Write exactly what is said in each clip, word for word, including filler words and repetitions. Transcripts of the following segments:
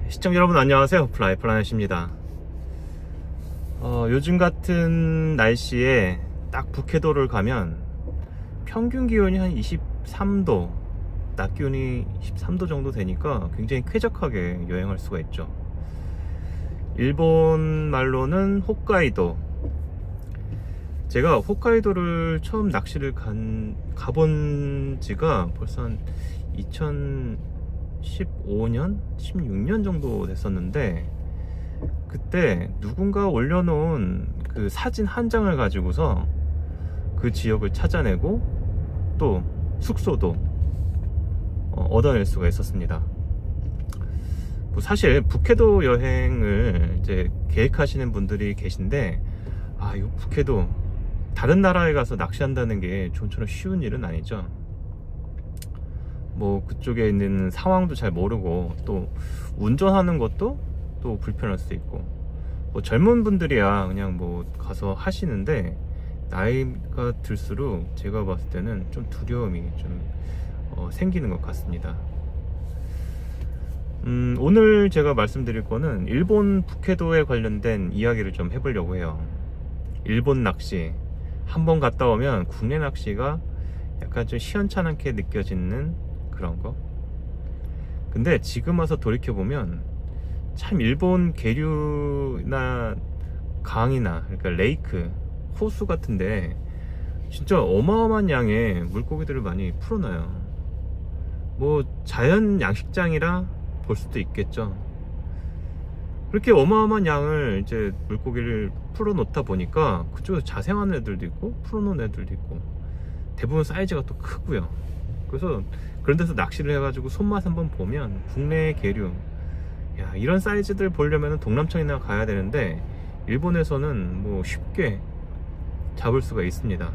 시청자 여러분 안녕하세요. 플라이 플라넷입니다. 어, 요즘 같은 날씨에 딱 북해도를 가면 평균 기온이 한 이십삼 도, 낮 기온이 십삼 도 정도 되니까 굉장히 쾌적하게 여행할 수가 있죠. 일본 말로는 홋카이도. 제가 홋카이도를 처음 낚시를 간, 가본 지가 벌써 한 이천십오 년? 십육 년 정도 됐었는데, 그때 누군가 올려놓은 그 사진 한 장을 가지고서 그 지역을 찾아내고 또 숙소도 어, 얻어낼 수가 있었습니다. 뭐 사실 북해도 여행을 이제 계획하시는 분들이 계신데, 아, 이 북해도 다른 나라에 가서 낚시한다는 게 좀처럼 쉬운 일은 아니죠. 뭐 그쪽에 있는 상황도 잘 모르고 또 운전하는 것도 또 불편할 수도 있고, 뭐 젊은 분들이야 그냥 뭐 가서 하시는데, 나이가 들수록 제가 봤을 때는 좀 두려움이 좀 어, 생기는 것 같습니다. 음, 오늘 제가 말씀드릴 거는 일본 북해도에 관련된 이야기를 좀 해보려고 해요. 일본 낚시 한번 갔다 오면 국내 낚시가 약간 좀 시원찮게 느껴지는 그런 거. 근데 지금 와서 돌이켜보면 참 일본 계류나 강이나, 그러니까 레이크, 호수 같은데 진짜 어마어마한 양의 물고기들을 많이 풀어놔요. 뭐 자연 양식장이라 볼 수도 있겠죠. 그렇게 어마어마한 양을 이제 물고기를 풀어놓다 보니까 그쪽에서 자생하는 애들도 있고 풀어놓은 애들도 있고, 대부분 사이즈가 또 크고요. 그래서 그런 데서 낚시를 해가지고 손맛 한번 보면 국내 계류, 야, 이런 사이즈들 보려면 동남청이나 가야 되는데 일본에서는 뭐 쉽게 잡을 수가 있습니다.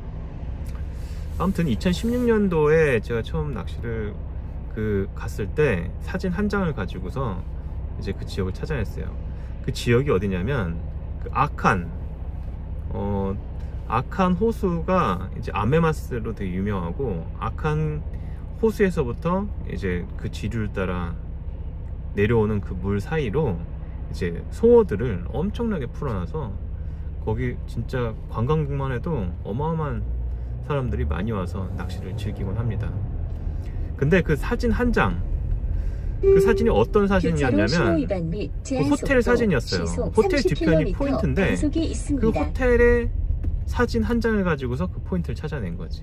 아무튼 이천십육 년도에 제가 처음 낚시를 그 갔을 때 사진 한 장을 가지고서 이제 그 지역을 찾아냈어요. 그 지역이 어디냐면 그 아칸, 어, 아칸 호수가 이제 아메마스로 되게 유명하고, 아칸 호수에서부터 이제 그 지류를 따라 내려오는 그 물 사이로 이제 송어들을 엄청나게 풀어놔서 거기 진짜 관광객만 해도 어마어마한 사람들이 많이 와서 낚시를 즐기곤 합니다. 근데 그 사진 한 장, 그 사진이 어떤 사진이었냐면 그 호텔 사진이었어요. 호텔 뒤편이 포인트인데 그 호텔의 사진 한 장을 가지고서 그 포인트를 찾아낸 거지.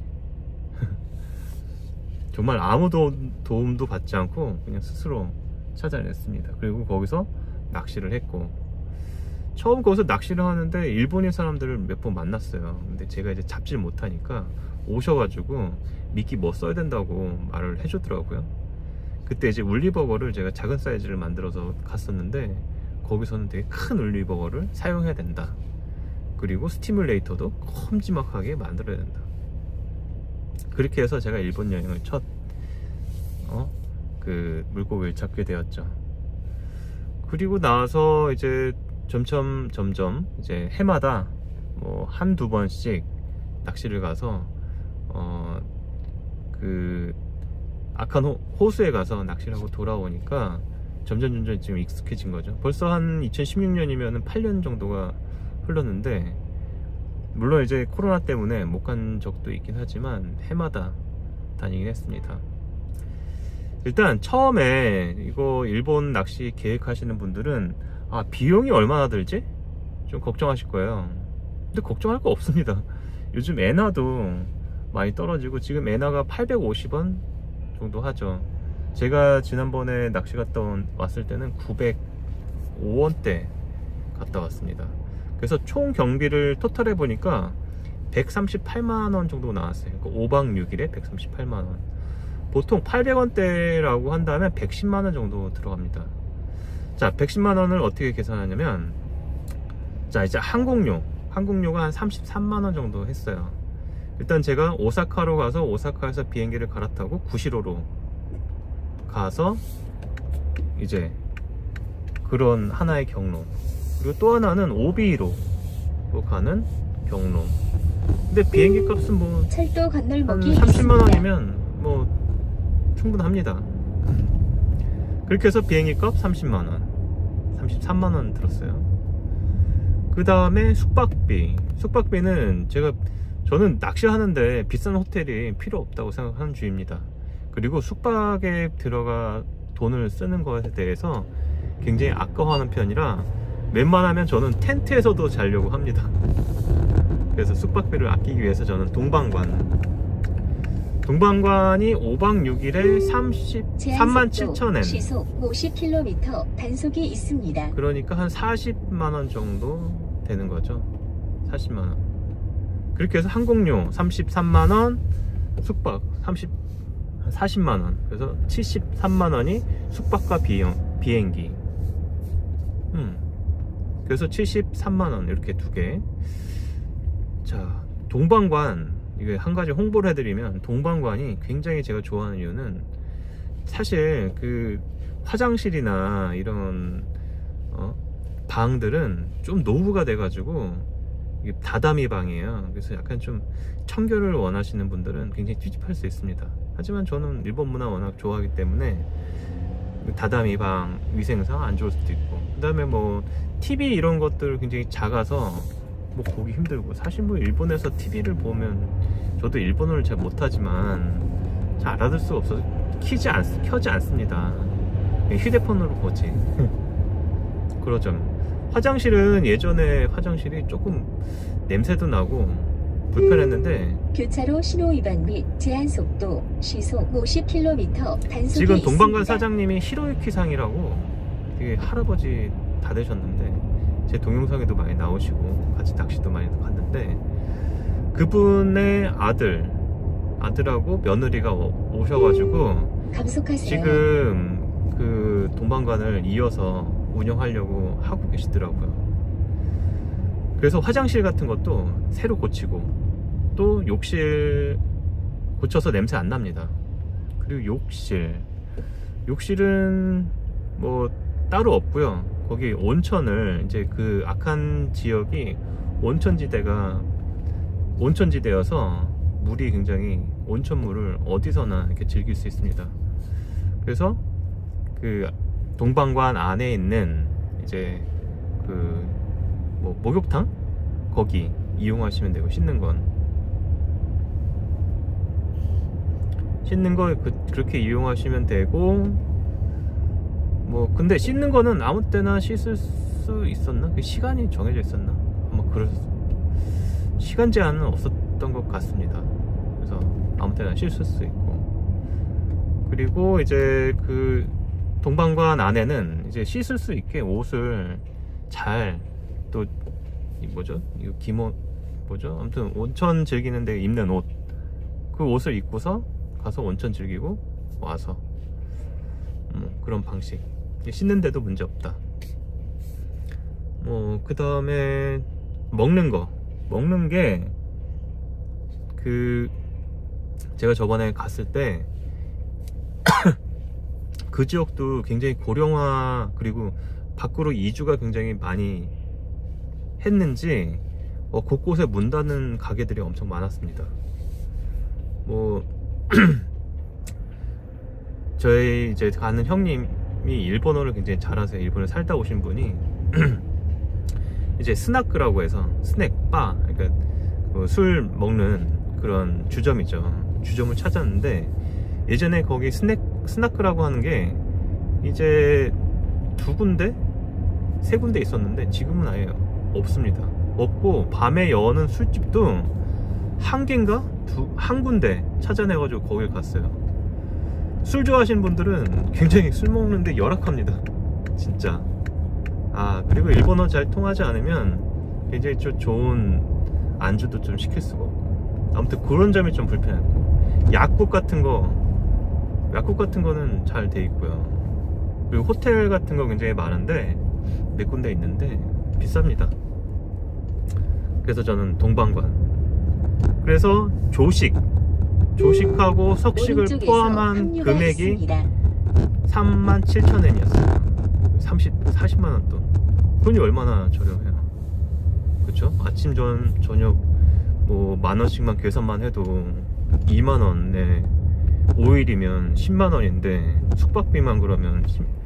정말 아무 도움도 받지 않고 그냥 스스로 찾아냈습니다. 그리고 거기서 낚시를 했고, 처음 거기서 낚시를 하는데 일본인 사람들을 몇 번 만났어요. 근데 제가 이제 잡질 못하니까 오셔가지고 미끼 뭐 써야 된다고 말을 해주더라고요. 그때 이제 울리버거를 제가 작은 사이즈를 만들어서 갔었는데, 거기서는 되게 큰 울리버거를 사용해야 된다. 그리고 스티뮬레이터도 큼지막하게 만들어야 된다. 그렇게 해서 제가 일본 여행을 첫 어? 그 물고기를 잡게 되었죠. 그리고 나서 이제 점점 점점 이제 해마다 뭐 한두 번씩 낚시를 가서 어 그 아칸 호, 호수에 가서 낚시를 하고 돌아오니까 점점 점점 지금 익숙해진 거죠. 벌써 한 이천십육 년이면 팔 년 정도가 흘렀는데, 물론 이제 코로나 때문에 못 간 적도 있긴 하지만 해마다 다니긴 했습니다. 일단 처음에 이거 일본 낚시 계획하시는 분들은 아, 비용이 얼마나 들지? 좀 걱정하실 거예요. 근데 걱정할 거 없습니다. 요즘 엔화도 많이 떨어지고 지금 엔화가 팔백오십 원 정도 하죠. 제가 지난번에 낚시 갔다 온, 왔을 때는 구백오 원대 갔다 왔습니다. 그래서 총 경비를 토탈해 보니까 백삼십팔만 원 정도 나왔어요. 그러니까 오 박 육 일에 백삼십팔만 원. 보통 팔백 원대라고 한다면 백십만 원 정도 들어갑니다. 자, 백십만 원을 어떻게 계산하냐면, 자, 이제 항공료, 항공료가 한 삼십삼만 원 정도 했어요. 일단 제가 오사카로 가서 오사카에서 비행기를 갈아타고 구시로로 가서 이제 그런 하나의 경로, 그리고 또 하나는 오비로 가는 경로. 근데 비행기 값은 뭐 철도 건널목이 한 삼십만 원이면 뭐 충분합니다. 그렇게 해서 비행기값 삼십만 원, 삼십삼만 원 들었어요. 그 다음에 숙박비. 숙박비는 제가 저는 낚시하는데 비싼 호텔이 필요 없다고 생각하는 주의입니다. 그리고 숙박에 들어가 돈을 쓰는 것에 대해서 굉장히 아까워하는 편이라 웬만하면 저는 텐트에서도 자려고 합니다. 그래서 숙박비를 아끼기 위해서 저는 동방관 동방관이 오박 육일에 삼십삼만 칠천 엔, 시속 오십 킬로미터 단속이 있습니다. 그러니까 한 사십만 원 정도 되는 거죠. 사십만 원. 그렇게 해서 항공료 삼십삼만 원, 숙박 삼십, 사십만 원, 그래서 칠십삼만 원이 숙박과 비용, 비행기. 음. 그래서 칠십삼만 원 이렇게 두 개. 자, 동방관, 이게 한 가지 홍보를 해드리면, 동방관이 굉장히 제가 좋아하는 이유는 사실 그 화장실이나 이런 어, 방들은 좀 노후가 돼가지고 이게 다다미 방이에요. 그래서 약간 좀 청결을 원하시는 분들은 굉장히 찝찝할 수 있습니다. 하지만 저는 일본 문화 워낙 좋아하기 때문에 다다미 방 위생상 안 좋을 수도 있고, 그 다음에 뭐 티비 이런 것들 굉장히 작아서 뭐 보기 힘들고, 사실 뭐 일본에서 티비를 보면 저도 일본어를 잘 못하지만 잘 알아들 수가 없어서 키지 않, 켜지 않습니다. 휴대폰으로 보지. 그러죠. 화장실은 예전에 화장실이 조금 냄새도 나고 불편했는데, 교차로 신호위반 및 제한속도 시속 오십 킬로미터 단속이 지금 동방관 있습니다. 사장님이 히로유키 상이라고 되게 할아버지 다 되셨는데 제 동영상에도 많이 나오시고 같이 낚시도 많이 갔는데, 그분의 아들 아들하고 며느리가 오셔가지고 감속하세요. 지금 그 동방관을 이어서 운영하려고 하고 계시더라고요. 그래서 화장실 같은 것도 새로 고치고, 또 욕실 고쳐서 냄새 안 납니다. 그리고 욕실 욕실은 뭐 따로 없고요. 거기 온천을, 이제 그 악한 지역이 온천지대가 온천지대여서 물이 굉장히, 온천물을 어디서나 이렇게 즐길 수 있습니다. 그래서 그 동방관 안에 있는 이제 그 뭐 목욕탕 거기 이용하시면 되고, 씻는 건 씻는 거 그, 그렇게 이용하시면 되고, 뭐 근데 씻는 거는 아무 때나 씻을 수 있었나? 그 시간이 정해져 있었나? 아마 그럴 시간 제한은 없었던 것 같습니다. 그래서 아무 때나 씻을 수 있고, 그리고 이제 그 동방관 안에는 이제 씻을 수 있게 옷을 잘, 또 뭐죠? 이거 기모 뭐죠? 아무튼 온천 즐기는데 입는 옷, 그 옷을 입고서 가서 온천 즐기고 와서 뭐 그런 방식. 씻는데도 문제 없다. 뭐 그 다음에 먹는 거 먹는 게, 그 제가 저번에 갔을 때 그 지역도 굉장히 고령화, 그리고 밖으로 이주가 굉장히 많이 했는지 어, 곳곳에 문 닫는 가게들이 엄청 많았습니다. 뭐 저희 이제 가는 형님이 일본어를 굉장히 잘하세요. 일본에 살다 오신 분이 이제 스나크라고 해서 스낵 바, 그러니까 그 술 먹는 그런 주점이죠. 주점을 찾았는데, 예전에 거기 스낵 스나크라고 하는 게 이제 두 군데, 세 군데 있었는데 지금은 아예 없습니다. 없고, 밤에 여는 술집도 한 개인가 두, 한 군데 찾아내가지고 거길 갔어요. 술 좋아하시는 분들은 굉장히 술 먹는데 열악합니다, 진짜. 아, 그리고 일본어 잘 통하지 않으면 굉장히 좀 좋은 안주도 좀 시킬 수가 없고, 아무튼 그런 점이 좀 불편했고, 약국 같은 거 약국 같은 거는 잘 돼 있고요. 그리고 호텔 같은 거 굉장히 많은데 몇 군데 있는데 비쌉니다. 그래서 저는 동방관. 그래서 조식 조식하고 석식을 포함한 금액이 있습니다. 삼만 칠천 엔이었어요. 삼십, 사십만 원 돈. 돈이 얼마나 저렴해요. 그쵸? 아침, 전, 저녁 뭐 만원씩만 계산만 해도 이만 원에 오 일이면 십만 원인데, 숙박비만 그러면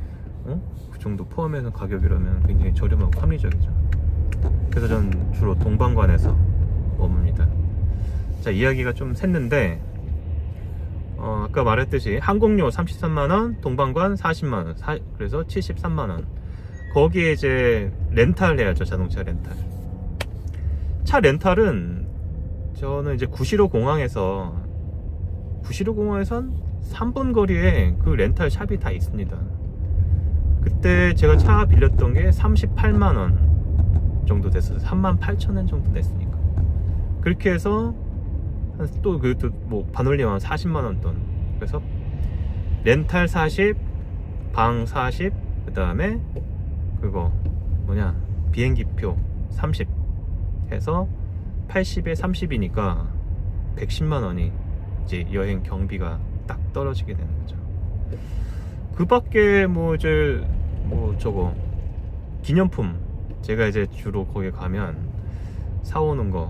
어? 그 정도 포함해서 가격이라면 굉장히 저렴하고 합리적이죠. 그래서 전 주로 동방관에서 머뭅니다. 자, 이야기가 좀 샜는데 어, 아까 말했듯이 항공료 삼십삼만 원, 동방관 사십만 원, 사, 그래서 칠십삼만 원. 거기에 이제 렌탈 해야죠. 자동차 렌탈. 차 렌탈은 저는 이제 구시로 공항에서 구시로 공항에선 삼 분 거리에 그 렌탈 샵이 다 있습니다. 그때 제가 차 빌렸던 게 삼십팔만 원 정도 됐어요. 삼만 팔천 원 정도 냈으니까. 그렇게 해서 또 그 또 뭐 반올림하면 사십만 원 돈. 그래서 렌탈 사십, 방 사십, 그 다음에 그거 뭐냐 비행기표 삼십 해서 팔십에 삼십이니까 백십만 원이 이제 여행 경비가 딱 떨어지게 되는 거죠. 그 밖에 뭐 이제 뭐 저거 기념품 제가 이제 주로 거기 가면 사오는 거.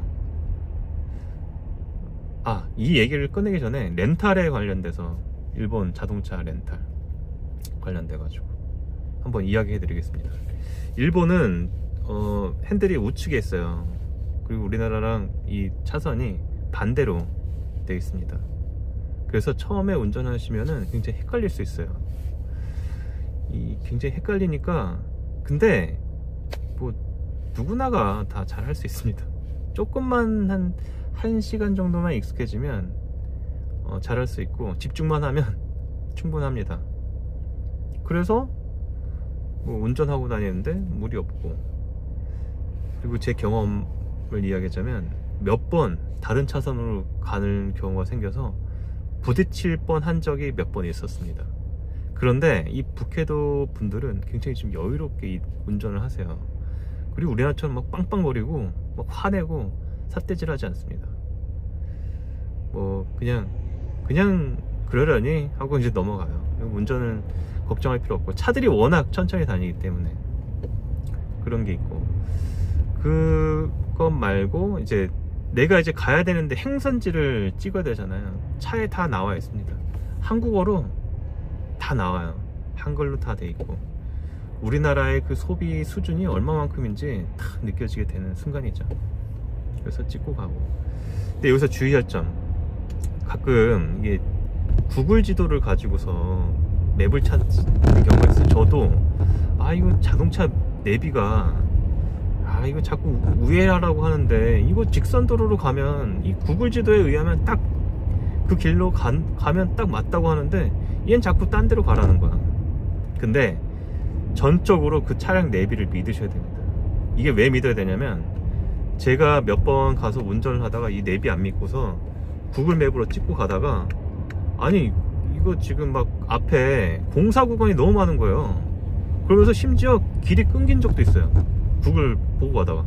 아, 이 얘기를 꺼내기 전에 렌탈에 관련돼서 일본 자동차 렌탈 관련돼 가지고 한번 이야기해 드리겠습니다. 일본은 어, 핸들이 우측에 있어요. 그리고 우리나라랑 이 차선이 반대로 되어 있습니다. 그래서 처음에 운전하시면은 굉장히 헷갈릴 수 있어요. 이 굉장히 헷갈리니까 근데 뭐 누구나가 다 잘 할 수 있습니다. 조금만 한 한 시간 정도만 익숙해지면 어, 잘 할 수 있고 집중만 하면 충분합니다. 그래서 뭐 운전하고 다니는데 무리 없고, 그리고 제 경험을 이야기하자면 몇 번 다른 차선으로 가는 경우가 생겨서 부딪힐 뻔한 적이 몇 번 있었습니다. 그런데 이 북해도 분들은 굉장히 좀 여유롭게 운전을 하세요. 그리고 우리나라처럼 막 빵빵거리고 막 화내고 삿대질하지 않습니다. 뭐 그냥 그냥 그러려니 하고 이제 넘어가요. 운전은 걱정할 필요 없고 차들이 워낙 천천히 다니기 때문에 그런 게 있고, 그것 말고 이제 내가 이제 가야 되는데 행선지를 찍어야 되잖아요. 차에 다 나와 있습니다. 한국어로 다 나와요. 한글로 다 돼 있고 우리나라의 그 소비 수준이 얼마만큼인지 다 느껴지게 되는 순간이죠. 그래서 찍고 가고. 근데 여기서 주의할 점, 가끔 이게 구글 지도를 가지고서 맵을 찾는 경우가 있어요. 저도 아 이거 자동차 내비가 아 이거 자꾸 우회하라고 하는데 이거 직선도로로 가면 이 구글 지도에 의하면 딱 그 길로 가, 가면 딱 맞다고 하는데 얘는 자꾸 딴 데로 가라는 거야. 근데 전적으로 그 차량 내비를 믿으셔야 됩니다. 이게 왜 믿어야 되냐면 제가 몇 번 가서 운전을 하다가 이 내비 안 믿고서 구글 맵으로 찍고 가다가 아니 이거 지금 막 앞에 공사 구간이 너무 많은 거예요. 그러면서 심지어 길이 끊긴 적도 있어요. 구글 보고 가다가.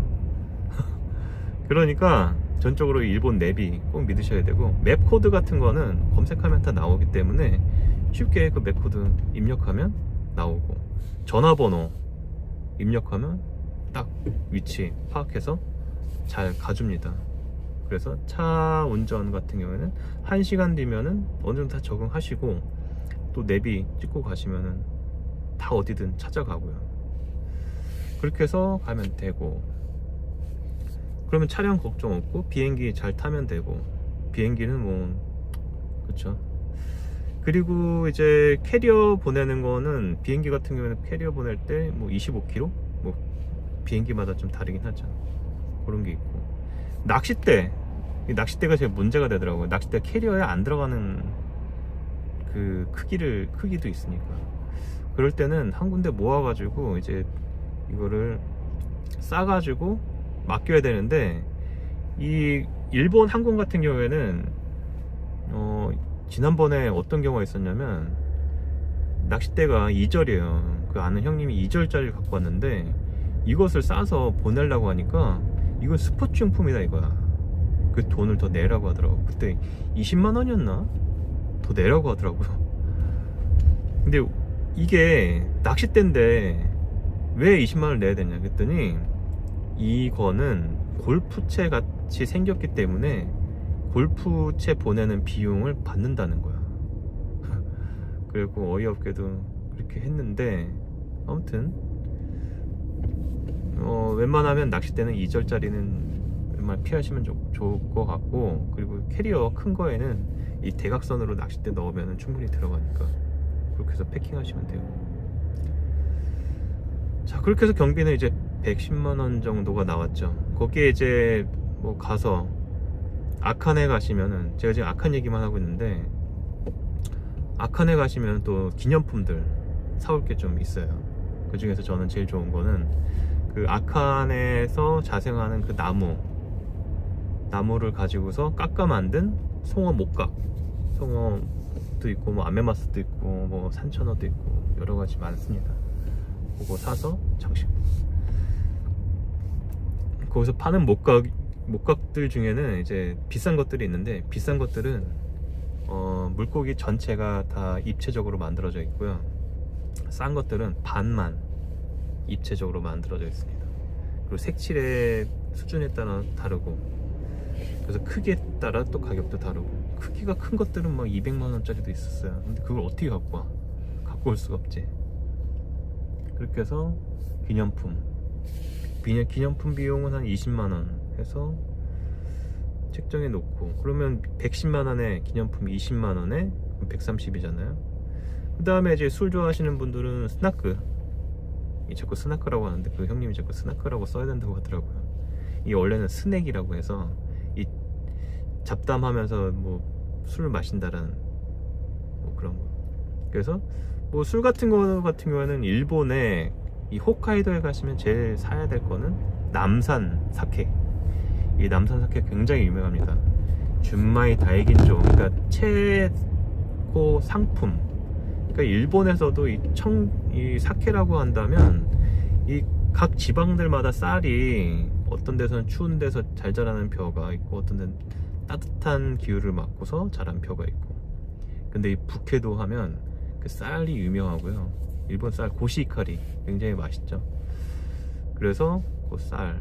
그러니까 전적으로 일본 내비 꼭 믿으셔야 되고, 맵 코드 같은 거는 검색하면 다 나오기 때문에 쉽게 그 맵 코드 입력하면 나오고, 전화번호 입력하면 딱 위치 파악해서 잘 가줍니다. 그래서 차 운전 같은 경우에는 한 시간 뒤면은 어느 정도 다 적응하시고 또 내비 찍고 가시면은 다 어디든 찾아가고요. 그렇게 해서 가면 되고, 그러면 차량 걱정 없고 비행기 잘 타면 되고, 비행기는 뭐 그쵸. 그리고 이제 캐리어 보내는 거는 비행기 같은 경우에는 캐리어 보낼 때 뭐 이십오 킬로미터 뭐 비행기마다 좀 다르긴 하죠. 그런 게 있고, 낚싯대 이 낚싯대가 제일 문제가 되더라고요. 낚싯대 캐리어에 안 들어가는 그 크기를 크기도 있으니까 그럴 때는 한 군데 모아가지고 이제 이거를 싸가지고 맡겨야 되는데, 이 일본 항공 같은 경우에는 어 지난번에 어떤 경우가 있었냐면 낚싯대가 이 절이에요. 그 아는 형님이 이 절짜리를 갖고 왔는데 이것을 싸서 보내려고 하니까 이건 스포츠용품이다 이거야. 그 돈을 더 내라고 하더라고. 그때 이십만 원이었나? 더 내라고 하더라고요. 근데 이게 낚싯대인데 왜 이십만 원을 내야 되냐 그랬더니 이거는 골프채 같이 생겼기 때문에 골프채 보내는 비용을 받는다는 거야. 그리고 어이없게도 그렇게 했는데 아무튼 어, 웬만하면 낚싯대는 이 절짜리는 웬만하면 피하시면 좋, 좋을 것 같고, 그리고 캐리어 큰 거에는 이 대각선으로 낚싯대 넣으면 충분히 들어가니까 그렇게 해서 패킹하시면 돼요. 자, 그렇게 해서 경비는 이제 백십만 원 정도가 나왔죠. 거기에 이제 뭐 가서 아칸에 가시면은, 제가 지금 아칸 얘기만 하고 있는데, 아칸에 가시면 또 기념품들 사올 게 좀 있어요. 그 중에서 저는 제일 좋은 거는 그 아칸에서 자생하는 그 나무 나무를 가지고서 깎아 만든 송어 목각, 송어도 있고 뭐 아메마스도 있고 뭐 산천어도 있고 여러 가지 많습니다. 그거 사서 장식. 거기서 파는 목각 목각들 중에는 이제 비싼 것들이 있는데, 비싼 것들은 어, 물고기 전체가 다 입체적으로 만들어져 있고요. 싼 것들은 반만 입체적으로 만들어져 있습니다. 그리고 색칠의 수준에 따라 다르고, 그래서 크기에 따라 또 가격도 다르고, 크기가 큰 것들은 막 이백만 원짜리도 있었어요. 근데 그걸 어떻게 갖고 와? 갖고 올 수가 없지. 그렇게 해서 기념품 기념품 비용은 한 이십만 원 해서 책정해 놓고, 그러면 백십만 원에 기념품 이십만 원에 백삼십이잖아요. 그 다음에 이제 술 좋아하시는 분들은 스나크, 이 자꾸 스나크라고 하는데 그 형님이 자꾸 스나크라고 써야 된다고 하더라고요. 이 원래는 스낵이라고 해서 이 잡담하면서 뭐 술을 마신다라는 뭐 그런 거. 그래서 뭐 술 같은 거 같은 경우에는 일본에 이 홋카이도에 가시면 제일 사야 될 거는 남산 사케. 이 남산 사케 굉장히 유명합니다. 준마이 다이긴조, 그러니까 최고 상품. 그러니까 일본에서도 이 청, 이 사케라고 한다면 이 각 지방들마다 쌀이 어떤 데서는 추운 데서 잘 자라는 벼가 있고, 어떤 데는 따뜻한 기후를 맞고서 자란 벼가 있고. 근데 이 북해도 하면 그 쌀이 유명하고요. 일본 쌀 고시카리 굉장히 맛있죠. 그래서 그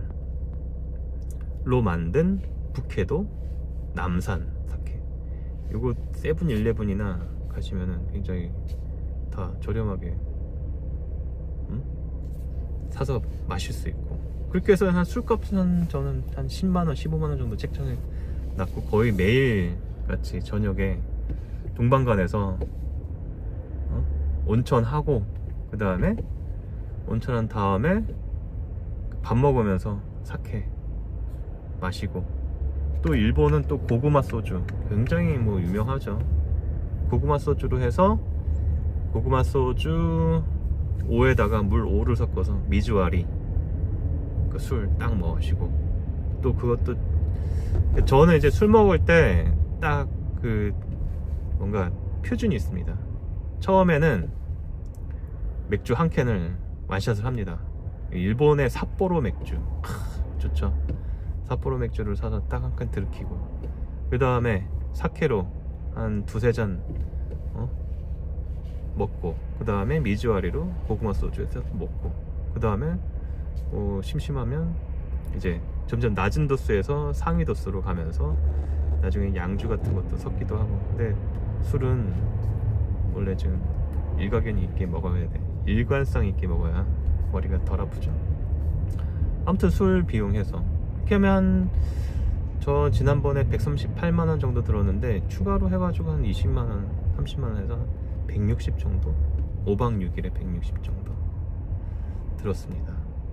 쌀로 만든 북해도 남산 사케, 요거 세븐일레븐이나 가시면은 굉장히 다 저렴하게 음? 사서 마실 수 있고. 그렇게 해서 한 술값은 저는 한 십만 원, 십오만 원 정도 책정해 놨고, 거의 매일 같이 저녁에 동방간에서 어? 온천하고, 그 다음에 온천한 다음에 밥 먹으면서 사케 마시고, 또 일본은 또 고구마 소주 굉장히 뭐 유명하죠. 고구마 소주로 해서 고구마 소주 오에다가 물 오를 섞어서 미즈와리 그 술 딱 마시고, 또 그것도 저는 이제 술 먹을 때 딱 그 뭔가 표준이 있습니다. 처음에는 맥주 한 캔을 완샷을 합니다. 일본의 삿포로 맥주, 크, 좋죠. 삿포로 맥주를 사서 딱 한 캔 들이키고, 그 다음에 사케로 한 두세 잔 어? 먹고, 그 다음에 미즈와리로 고구마 소주에서 먹고, 그 다음에 어, 심심하면 이제 점점 낮은 도수에서 상위 도수로 가면서 나중에 양주 같은 것도 섞기도 하고. 근데 술은 원래 좀 일가견이 있게 먹어야 돼. 일관성 있게 먹어야 머리가 덜 아프죠. 아무튼 술 비용해서 이렇게 하면 저 지난번에 백삼십팔만 원 정도 들었는데, 추가로 해가지고 한 이십만 원, 삼십만 원 해서 백육십 정도, 오박 육일에 백육십 정도 들었습니다.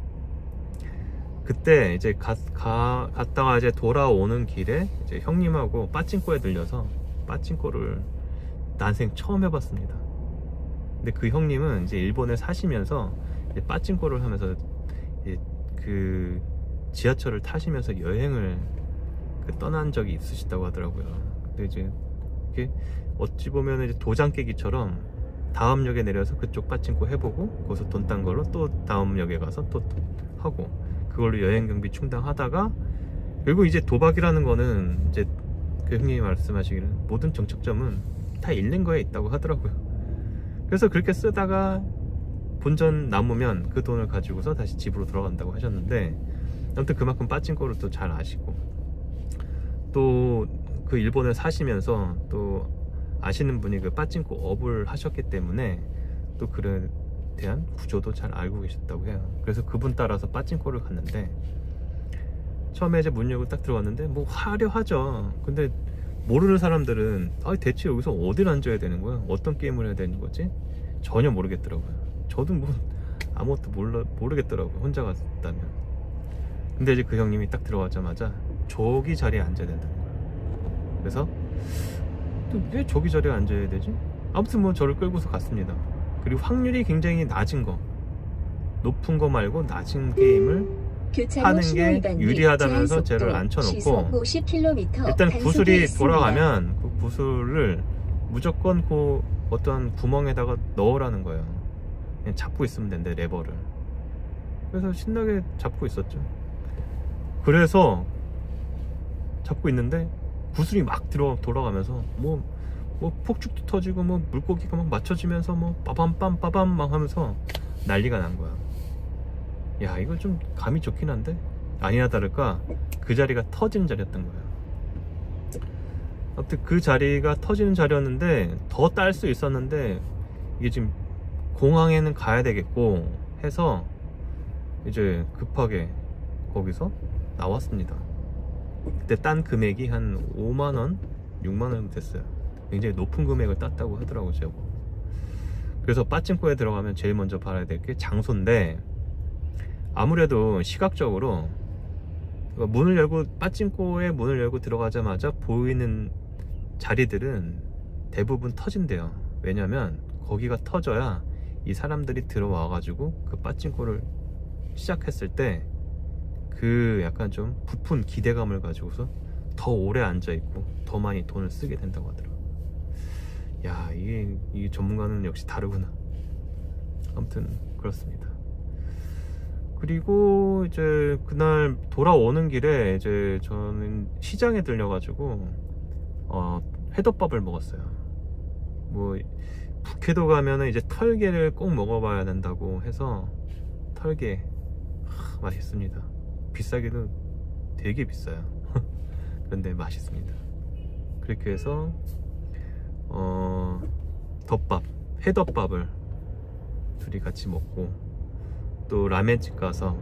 그때 이제 가, 가, 갔다가 이제 돌아오는 길에 이제 형님하고 빠찡코에 들려서 빠찡코를 난생 처음 해봤습니다. 근데 그 형님은 이제 일본에 사시면서 이제 빠찡코를 하면서 이제 그 지하철을 타시면서 여행을 그 떠난 적이 있으시다고 하더라고요. 근데 이제 이게 어찌 보면 이제 도장 깨기처럼 다음 역에 내려서 그쪽 빠찡코 해보고, 거기서 돈 딴 걸로 또 다음 역에 가서 또 하고, 그걸로 여행 경비 충당하다가, 결국 이제 도박이라는 거는 이제 그 형님이 말씀하시기는 모든 정착점은 다 잃는 거에 있다고 하더라고요. 그래서 그렇게 쓰다가 본전 남으면 그 돈을 가지고서 다시 집으로 들어간다고 하셨는데, 아무튼 그만큼 빠찡코를 또 잘 아시고, 또 그 일본에 사시면서 또 아시는 분이 그 빠찡코 업을 하셨기 때문에 또 그런 대한 구조도 잘 알고 계셨다고 해요. 그래서 그분 따라서 빠찡코를 갔는데, 처음에 이제 문 열고 딱 들어갔는데 뭐 화려하죠. 근데 모르는 사람들은 아, 대체 여기서 어디를 앉아야 되는 거야? 어떤 게임을 해야 되는 거지? 전혀 모르겠더라고요. 저도 뭐 아무것도 몰라, 모르겠더라고요, 혼자 갔다면. 근데 이제 그 형님이 딱 들어가자마자 저기 자리에 앉아야 된다는 거예요. 그래서 또 왜 저기 자리에 앉아야 되지? 아무튼 뭐 저를 끌고서 갔습니다. 그리고 확률이 굉장히 낮은 거, 높은 거 말고 낮은 게임을 하는 게 유리하다면서 쟤를 앉혀놓고, 오십 킬로미터 일단 구슬이 있습니다. 돌아가면 그 구슬을 무조건 그 어떤 구멍에다가 넣으라는 거예요. 그냥 잡고 있으면 된대, 레버를. 그래서 신나게 잡고 있었죠. 그래서 잡고 있는데 구슬이 막 들어 돌아가면서 뭐, 뭐 폭죽도 터지고 뭐 물고기가 막 맞춰지면서 뭐 빠밤빰 빠밤 막 하면서 난리가 난 거야. 야, 이거 좀 감이 좋긴 한데 아니나 다를까 그 자리가 터지는 자리였던 거야. 아무튼 그 자리가 터지는 자리였는데 더 딸 수 있었는데, 이게 지금 공항에는 가야 되겠고 해서 이제 급하게 거기서 나왔습니다. 그때 딴 금액이 한 오만 원, 육만 원 됐어요. 굉장히 높은 금액을 땄다고 하더라고요, 제가. 그래서 빠찡코에 들어가면 제일 먼저 봐야 될 게 장소인데, 아무래도 시각적으로 문을 열고, 빠찡코에 문을 열고 들어가자마자 보이는 자리들은 대부분 터진대요. 왜냐면 거기가 터져야 이 사람들이 들어와 가지고 그 빠찡코를 시작했을 때 그 약간 좀 부푼 기대감을 가지고서 더 오래 앉아있고 더 많이 돈을 쓰게 된다고 하더라고요. 야, 이게, 이 전문가는 역시 다르구나. 아무튼 그렇습니다. 그리고 이제 그날 돌아오는 길에 이제 저는 시장에 들려가지고 어, 회덮밥을 먹었어요. 뭐 북해도 가면은 이제 털개를 꼭 먹어봐야 된다고 해서 털개, 하, 맛있습니다. 비싸기도 되게 비싸요. 그런데 맛있습니다. 그렇게 해서 어, 덮밥, 회덮밥을 둘이 같이 먹고, 또 라멘집 가서,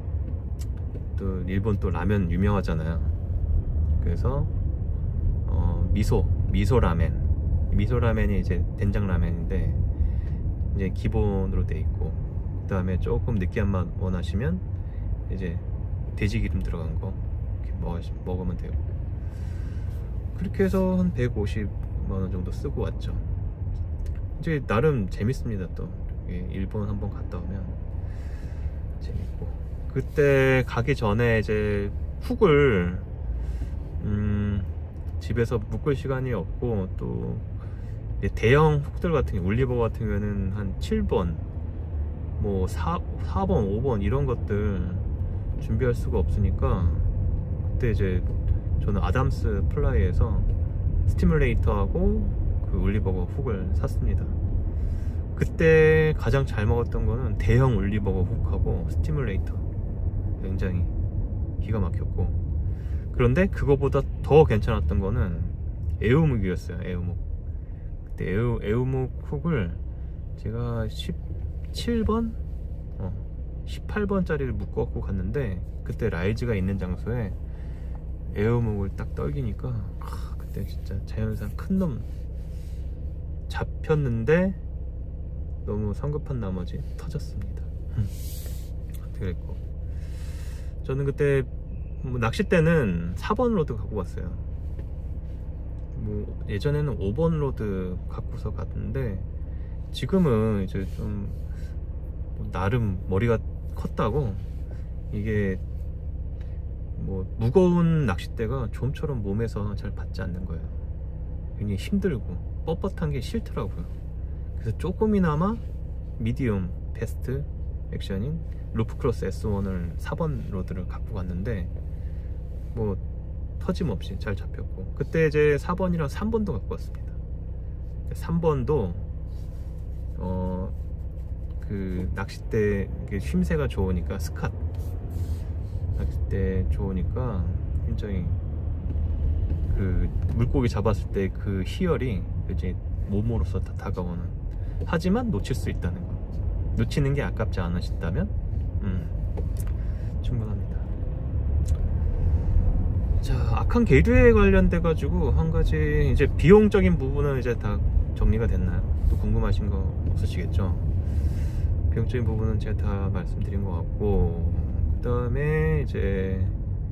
또 일본 또 라면 유명하잖아요. 그래서 어, 미소 미소 라멘, 미소 라멘이 이제 된장 라멘인데 이제 기본으로 돼 있고, 그 다음에 조금 느끼한 맛 원하시면 이제 돼지 기름 들어간 거 이렇게 먹, 먹으면 되고, 그렇게 해서 한 백오십만 원 정도 쓰고 왔죠. 이제 나름 재밌습니다. 또 일본 한번 갔다 오면 재밌고, 그때 가기 전에 이제 훅을 음, 집에서 묶을 시간이 없고, 또 대형 훅들 같은 경우, 올리버 같은 경우에는 한 칠 번, 뭐 사, 사 번, 오 번 이런 것들 준비할 수가 없으니까, 그때 이제 저는 아담스 플라이에서 스티뮬레이터하고 그 올리버거 훅을 샀습니다. 그때 가장 잘 먹었던 거는 대형 올리버거 훅하고 스티뮬레이터, 굉장히 기가 막혔고, 그런데 그거보다 더 괜찮았던 거는 에우묵이었어요. 에우묵. 그때 에우, 에우묵 훅을 제가 십칠 번? 어, 십팔 번짜리를 묶어갖고 갔는데, 그때 라이즈가 있는 장소에 에어묵을 딱 떨기니까 아, 그때 진짜 자연산 큰 놈 잡혔는데 너무 성급한 나머지 터졌습니다. 그랬고, 저는 그때 뭐 낚싯대는 사 번 로드 갖고 갔어요. 뭐 예전에는 오 번 로드 갖고서 갔는데, 지금은 이제 좀 뭐 나름 머리가 컸다고, 이게 뭐 무거운 낚싯대가 좀처럼 몸에서 잘 받지 않는 거예요. 굉장히 힘들고 뻣뻣한 게 싫더라고요. 그래서 조금이나마 미디움 베스트 액션인 루프크로스 에스 원을 사 번 로드를 갖고 갔는데, 뭐 터짐없이 잘 잡혔고, 그때 이제 사 번이랑 삼 번도 갖고 왔습니다. 삼 번도 어 그 낚싯대 쉼새가 좋으니까, 스캇 낚싯대 좋으니까 굉장히 그 물고기 잡았을 때 그 희열이 이제 몸으로서 다 다가오는, 하지만 놓칠 수 있다는 거. 놓치는 게 아깝지 않으신다면 음, 충분합니다. 자, 악한 계류에 관련돼 가지고 한 가지 이제 비용적인 부분은 이제 다 정리가 됐나요? 또 궁금하신 거 없으시겠죠? 비용적인 부분은 제가 다 말씀드린 것 같고, 그 다음에 이제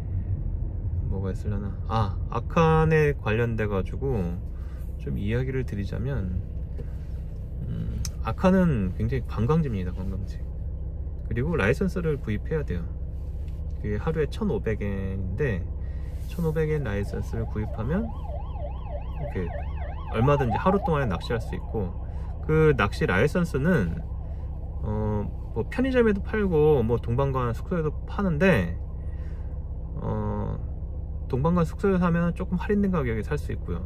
뭐가 있으려나? 아, 아칸에 관련돼 가지고 좀 이야기를 드리자면, 음, 아칸은 굉장히 관광지입니다. 관광지. 그리고 라이선스를 구입해야 돼요. 그게 하루에 천오백 엔인데 천오백 엔 라이선스를 구입하면 이렇게 얼마든지 하루 동안에 낚시할 수 있고, 그 낚시 라이선스는 어, 뭐 편의점에도 팔고 뭐 동방관 숙소에도 파는데, 어, 동방관 숙소에 사면 조금 할인된 가격에 살 수 있고요.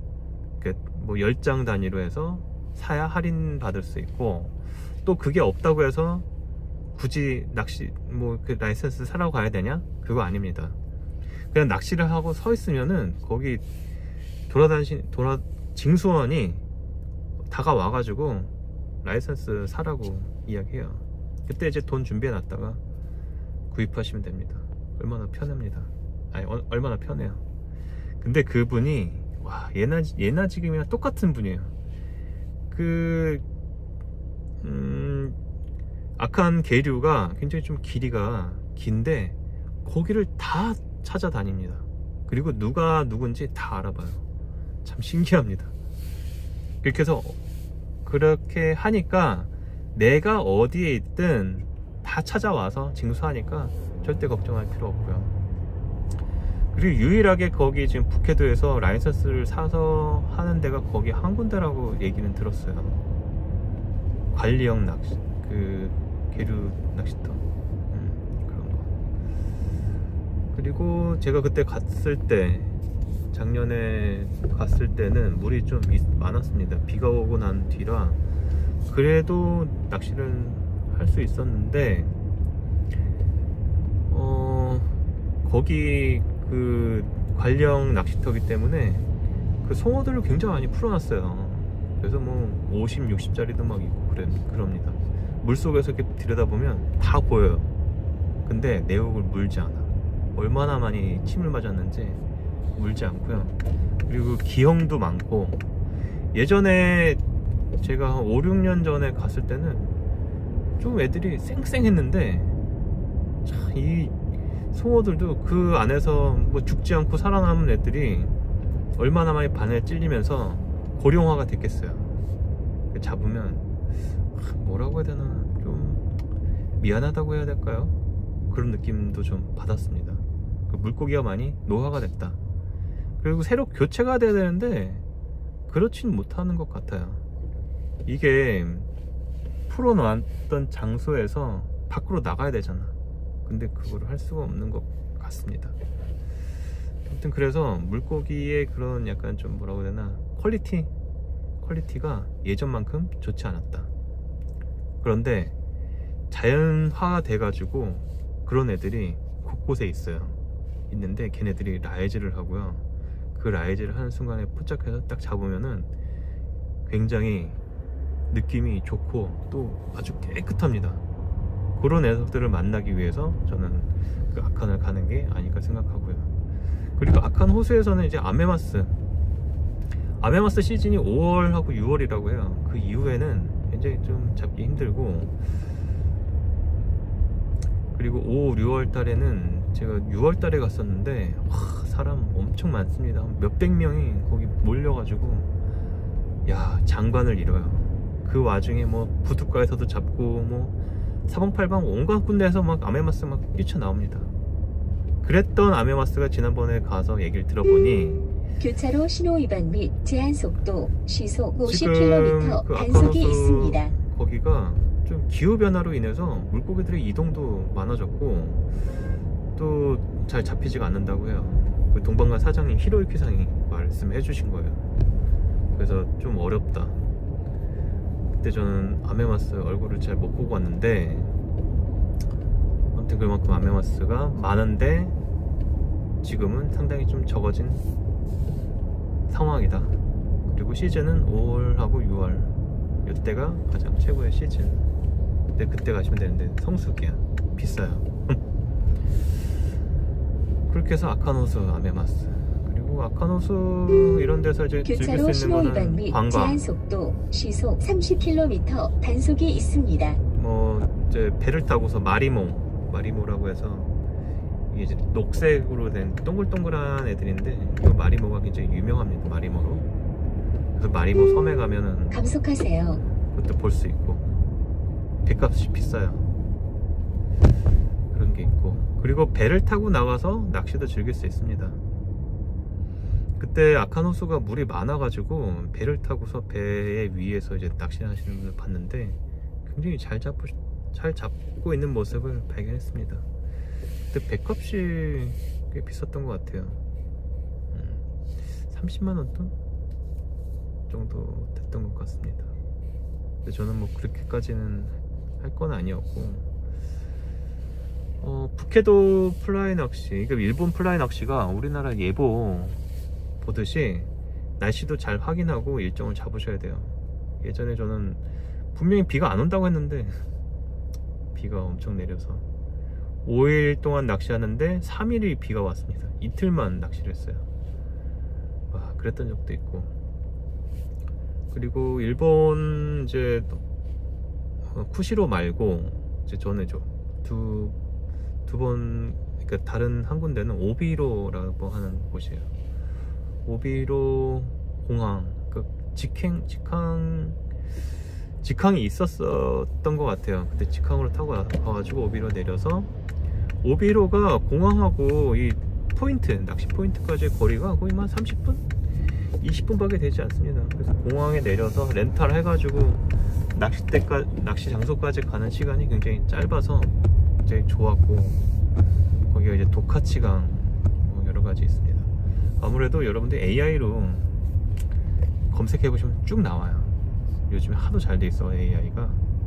뭐 열 장 단위로 해서 사야 할인 받을 수 있고, 또 그게 없다고 해서 굳이 낚시 뭐 그 라이선스 사라고 가야 되냐? 그거 아닙니다. 그냥 낚시를 하고 서 있으면은 거기 돌아다니신 돌아 징수원이 다가와 가지고 라이선스 사라고 이야기해요. 그때 이제 돈 준비해 놨다가 구입하시면 됩니다. 얼마나 편합니다. 아니 어, 얼마나 편해요. 근데 그분이 와, 예나 예나 지금이랑 똑같은 분이에요. 그 음, 아칸 계류가 굉장히 좀 길이가 긴데 거기를 다 찾아다닙니다. 그리고 누가 누군지 다 알아봐요. 참 신기합니다. 그렇게 해서 그렇게 하니까 내가 어디에 있든 다 찾아와서 징수하니까 절대 걱정할 필요 없고요. 그리고 유일하게 거기 지금 북해도에서 라이선스를 사서 하는 데가 거기 한 군데라고 얘기는 들었어요. 관리형 낚시, 그 계류 낚시터, 음, 그런 거. 그리고 제가 그때 갔을 때, 작년에 갔을 때는 물이 좀 많았습니다. 비가 오고 난 뒤라 그래도 낚시를 할 수 있었는데, 어, 거기 그 관령 낚시터기 때문에 그 송어들을 굉장히 많이 풀어놨어요. 그래서 뭐 오십, 육십 짜리도 막 있고 그래, 그럽니다. 물속에서 이렇게 들여다보면 다 보여요. 근데 내역을 물지 않아. 얼마나 많이 침을 맞았는지 물지 않고요. 그리고 기형도 많고, 예전에 제가 한 오, 육 년 전에 갔을 때는 좀 애들이 쌩쌩했는데, 참 이 송어들도 그 안에서 뭐 죽지 않고 살아남은 애들이 얼마나 많이 바늘에 찔리면서 고령화가 됐겠어요. 잡으면 뭐라고 해야 되나, 좀 미안하다고 해야 될까요? 그런 느낌도 좀 받았습니다. 그 물고기가 많이 노화가 됐다. 그리고 새로 교체가 돼야 되는데 그렇진 못하는 것 같아요. 이게 풀어놨던 장소에서 밖으로 나가야 되잖아. 근데 그걸 할 수가 없는 것 같습니다. 아무튼 그래서 물고기의 그런 약간 좀 뭐라고 해야 되나, 퀄리티 퀄리티가 예전만큼 좋지 않았다. 그런데 자연화가 돼가지고 그런 애들이 곳곳에 있어요. 있는데 걔네들이 라이즈를 하고요. 그 라이즈를 하는 순간에 포착해서 딱 잡으면은 굉장히 느낌이 좋고 또 아주 깨끗합니다. 그런 애들을 만나기 위해서 저는 그 아칸을 가는 게 아닐까 생각하고요. 그리고 아칸 호수에서는 이제 아메마스 아메마스 시즌이 오월하고 유월이라고 해요. 그 이후에는 굉장히 좀 잡기 힘들고, 그리고 오, 유월 달에는 제가 유월 달에 갔었는데 와, 사람 엄청 많습니다. 몇백 명이 거기 몰려가지고 야, 장관을 잃어요. 그 와중에 뭐 부둣가에서도 잡고 뭐 사방팔방 온갖 군데에서 막 아메마스 막 뛰쳐나옵니다. 그랬던 아메마스가 지난번에 가서 얘기를 들어보니 교차로 신호 위반 및 제한 속도 시속 오십 지금 킬로미터 그 단속이 아칸호수 있습니다. 거기가 좀 기후변화로 인해서 물고기들의 이동도 많아졌고 또 잘 잡히지가 않는다고 해요. 그 동방관 사장님 히로유키상이 말씀해 주신 거예요. 그래서 좀 어렵다. 그때 저는 아메마스 얼굴을 잘 못 보고 왔는데, 아무튼 그만큼 아메마스가 많은데 지금은 상당히 좀 적어진 상황이다. 그리고 시즌은 오월하고 유월, 이때가 가장 최고의 시즌. 근데 그때 가시면 되는데 성수기야. 비싸요. 그렇게 해서 아카노스, 아메마스, 그리고 아카노스 이런 데서 이제 즐길 교차로 수 있는 신호 위반 거는 및 관광. 제한 속도 시속 삼십 킬로미터 단속이 있습니다. 뭐 이제 배를 타고서 마리모, 마리모라고 해서 이게 이제 녹색으로 된 동글동글한 애들인데 이 마리모가 굉장히 유명합니다. 마리모로. 그래서 마리모 섬에 가면은 감속하세요. 그것도 볼 수 있고 배값이 비싸요. 그런 게 있고, 그리고 배를 타고 나가서 낚시도 즐길 수 있습니다. 그때 아카노스가 물이 많아가지고 배를 타고서 배 위에서 이제 낚시 하시는 분을 봤는데 굉장히 잘 잡고 잘 잡고 있는 모습을 발견했습니다. 그때 배값이 꽤 비쌌던 것 같아요. 음, 삼십만 원 돈 정도 됐던 것 같습니다. 근데 저는 뭐 그렇게까지는 할 건 아니었고, 어, 북해도 플라이 낚시, 그러니까 일본 플라이 낚시가 우리나라 예보 보듯이 날씨도 잘 확인하고 일정을 잡으셔야 돼요. 예전에 저는 분명히 비가 안 온다고 했는데 비가 엄청 내려서 오 일 동안 낚시하는데 삼 일이 비가 왔습니다. 이틀만 낚시를 했어요. 와, 그랬던 적도 있고. 그리고 일본 이제 쿠시로 말고 이제 저는 두 두 번, 그러니까 다른 한 군데는 오비로라고 하는 곳이에요. 오비로 공항, 그 직행, 직항, 직항이 있었었던 것 같아요. 그때 직항으로 타고 와가지고 오비로 내려서, 오비로가 공항하고 이 포인트, 낚시 포인트까지 거리가 거의 한 삼십 분? 이십 분밖에 되지 않습니다. 그래서 공항에 내려서 렌탈 해가지고 낚싯대까지, 낚시 장소까지 가는 시간이 굉장히 짧아서 굉장히 좋았고, 거기가 이제 도카치강 뭐 여러 가지 있습니다. 아무래도 여러분들 에이아이로 검색해 보시면 쭉 나와요. 요즘에 하도 잘 돼 있어 에이아이가.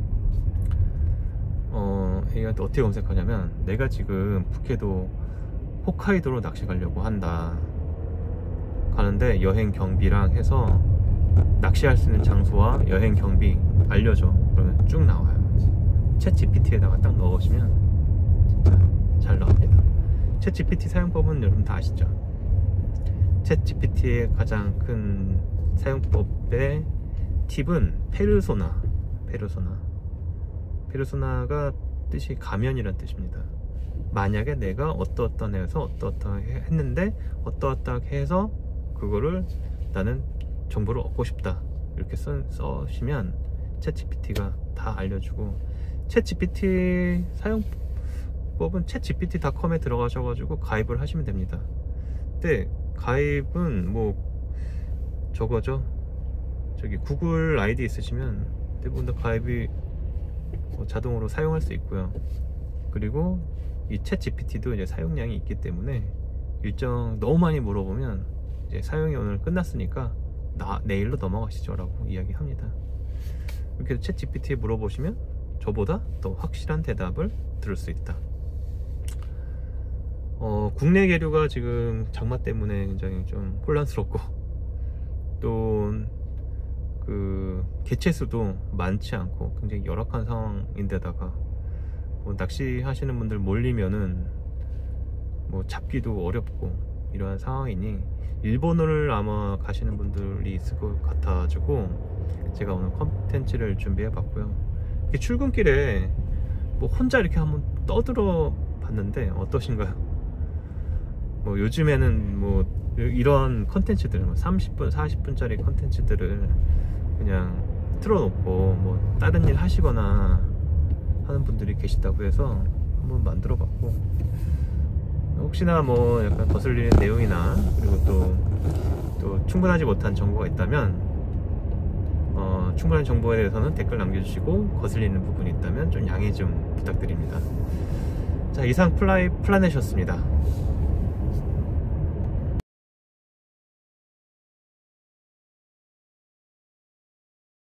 어, 에이아이한테 어떻게 검색하냐면, 내가 지금 북해도 홋카이도로 낚시 가려고 한다, 가는데 여행 경비랑 해서 낚시할 수 있는 장소와 여행 경비 알려줘. 그러면 쭉 나와요. 챗 지피티에다가 딱 넣으시면 진짜 잘 나옵니다. 챗 지피티 사용법은 여러분 다 아시죠? 챗 지피티의 가장 큰 사용법의 팁은 페르소나. 페르소나. 페르소나가 뜻이 가면이란 뜻입니다. 만약에 내가 어떠어떠한 해서 어떠어떠하게 했는데 어떠어떠하게 해서 그거를 나는 정보를 얻고 싶다, 이렇게 써, 써시면 챗 지피티가 다 알려주고, 챗 지피티 사용법은 챗 지피티 닷컴에 들어가셔가지고 가입을 하시면 됩니다. 근데 가입은 뭐 저거죠, 저기 구글 아이디 있으시면 대부분 다 가입이 뭐 자동으로 사용할 수 있고요. 그리고 이 챗 지피티도 이제 사용량이 있기 때문에 일정 너무 많이 물어보면 이제 사용이 오늘 끝났으니까 나, 내일로 넘어가시죠 라고 이야기합니다. 이렇게 챗 지피티에 물어보시면 저보다 더 확실한 대답을 들을 수 있다. 어, 국내 계류가 지금 장마 때문에 굉장히 좀 혼란스럽고, 또 그 개체 수도 많지 않고 굉장히 열악한 상황인데다가 뭐 낚시 하시는 분들 몰리면은 뭐 잡기도 어렵고 이러한 상황이니 일본을 아마 가시는 분들이 있을 것 같아가지고 제가 오늘 컨텐츠를 준비해 봤고요. 이렇게 출근길에 뭐 혼자 이렇게 한번 떠들어 봤는데 어떠신가요? 뭐 요즘에는 뭐 이런 컨텐츠들, 삼십 분, 사십 분짜리 컨텐츠들을 그냥 틀어놓고 뭐 다른 일 하시거나 하는 분들이 계시다고 해서 한번 만들어 봤고, 혹시나 뭐 약간 거슬리는 내용이나 그리고 또, 또 충분하지 못한 정보가 있다면 어, 충분한 정보에 대해서는 댓글 남겨주시고, 거슬리는 부분이 있다면 좀 양해 좀 부탁드립니다. 자, 이상 플라이 플라넷이었습니다.